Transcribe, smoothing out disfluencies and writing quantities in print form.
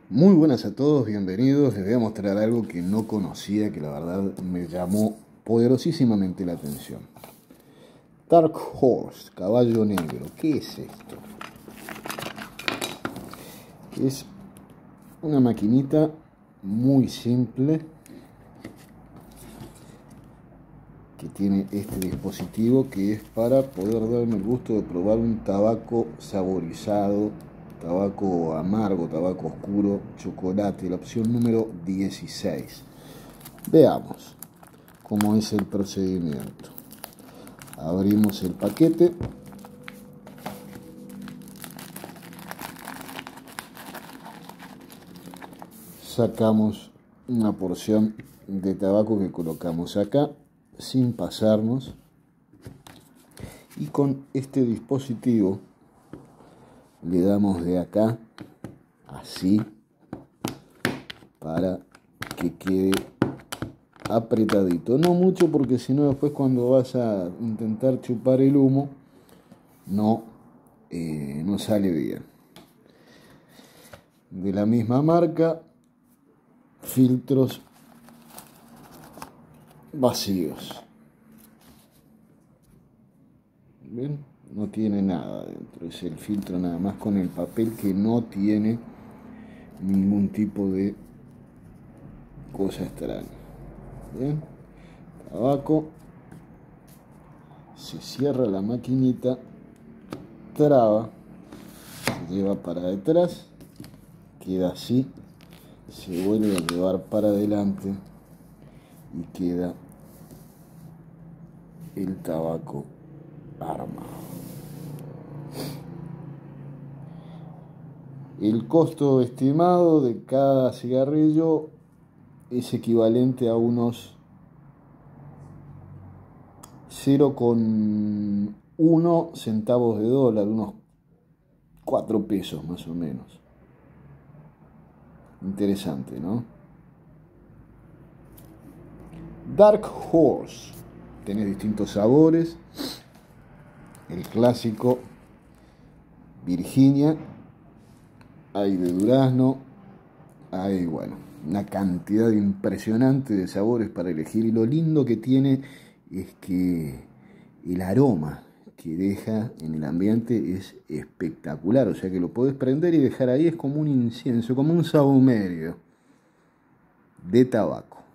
Muy buenas a todos, bienvenidos. Les voy a mostrar algo que no conocía, que la verdad me llamó poderosísimamente la atención. Dark Horse, caballo negro. ¿Qué es esto? Es una maquinita muy simple que tiene este dispositivo, que es para poder darme el gusto de probar un tabaco saborizado, tabaco amargo, tabaco oscuro, chocolate, la opción número 16. Veamos cómo es el procedimiento. Abrimos el paquete. Sacamos una porción de tabaco que colocamos acá sin pasarnos, y con este dispositivo le damos de acá así para que quede apretadito, no mucho, porque si no después cuando vas a intentar chupar el humo no sale bien. De la misma marca, filtros vacíos. ¿Ven? No tiene nada dentro, es el filtro nada más con el papel, que no tiene ningún tipo de cosa extraña. Bien, tabaco, se cierra la maquinita, traba, se lleva para detrás, queda así, se vuelve a llevar para adelante y queda el tabaco armado. El costo estimado de cada cigarrillo es equivalente a unos 0,1 centavos de dólar, unos 4 pesos más o menos. Interesante, ¿no? Dark Horse. Tenés distintos sabores. El clásico Virginia. Hay de durazno. Hay, bueno, una cantidad impresionante de sabores para elegir. Y lo lindo que tiene es que el aroma que deja en el ambiente es espectacular. O sea que lo podés prender y dejar ahí, es como un incienso, como un sahumerio de tabaco.